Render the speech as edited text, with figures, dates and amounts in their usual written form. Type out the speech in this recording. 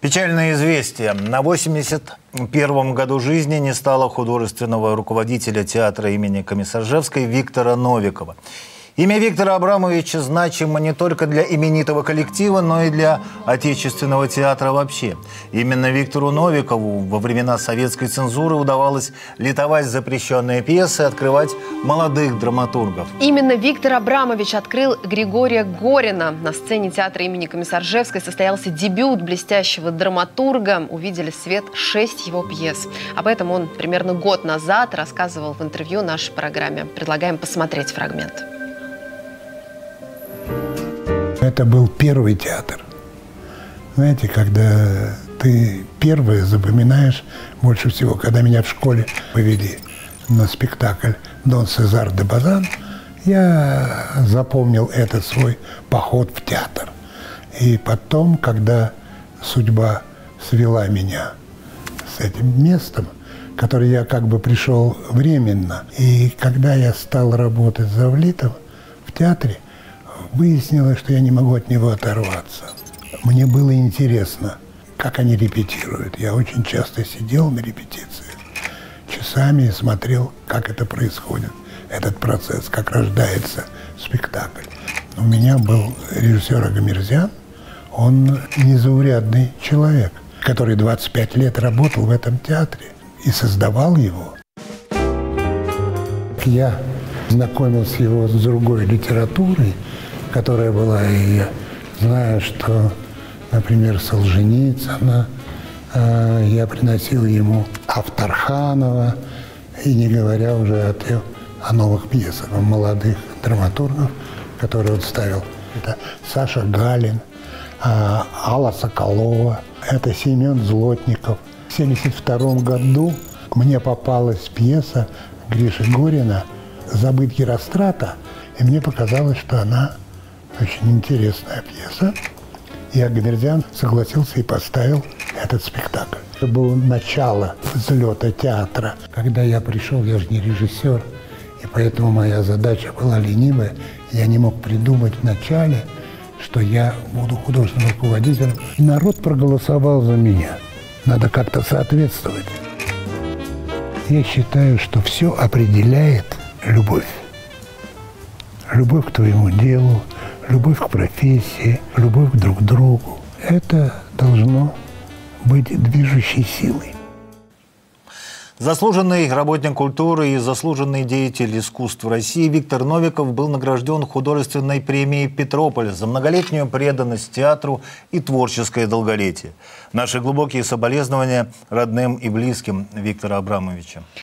Печальное известие. На 81-м году жизни не стало художественного руководителя театра имени Комиссаржевской Виктора Новикова. Имя Виктора Абрамовича значимо не только для именитого коллектива, но и для отечественного театра вообще. Именно Виктору Новикову во времена советской цензуры удавалось литовать запрещенные пьесы, открывать молодых драматургов. Именно Виктор Абрамович открыл Григория Горина. На сцене театра имени Комиссаржевской состоялся дебют блестящего драматурга. Увидели свет 6 его пьес. Об этом он примерно год назад рассказывал в интервью нашей программе. Предлагаем посмотреть фрагмент. Это был первый театр. Знаете, когда ты первое запоминаешь больше всего, когда меня в школе повели на спектакль «Дон Сезар де Базан», я запомнил этот свой поход в театр. И потом, когда судьба свела меня с этим местом, в которое я как бы пришел временно, и когда я стал работать завлитом в театре, выяснилось, что я не могу от него оторваться. Мне было интересно, как они репетируют. Я очень часто сидел на репетициях часами и смотрел, как это происходит, этот процесс, как рождается спектакль. У меня был режиссер Агамирзян, он незаурядный человек, который 25 лет работал в этом театре и создавал его. Я знакомился его с другой литературой, которая была, и я знаю, что, например, Солженицына, я приносил ему Авторханова, и не говоря уже о новых пьесах, о молодых драматургов, которые он ставил. Это Саша Галин, Алла Соколова, это Семен Злотников. В 1972 году мне попалась пьеса Гриши Горина «Забыть Герострата», и мне показалось, что она очень интересная пьеса. И Агамирзян согласился и поставил этот спектакль. Это было начало взлета театра. Когда я пришел, я же не режиссер, и поэтому моя задача была ленивая. Я не мог придумать вначале, что я буду художественным руководителем. И народ проголосовал за меня. Надо как-то соответствовать. Я считаю, что все определяет любовь. Любовь к твоему делу, любовь к профессии, любовь друг к другу. Это должно быть движущей силой. Заслуженный работник культуры и заслуженный деятель искусств России Виктор Новиков был награжден художественной премией «Петрополь» за многолетнюю преданность театру и творческое долголетие. Наши глубокие соболезнования родным и близким Виктора Абрамовича.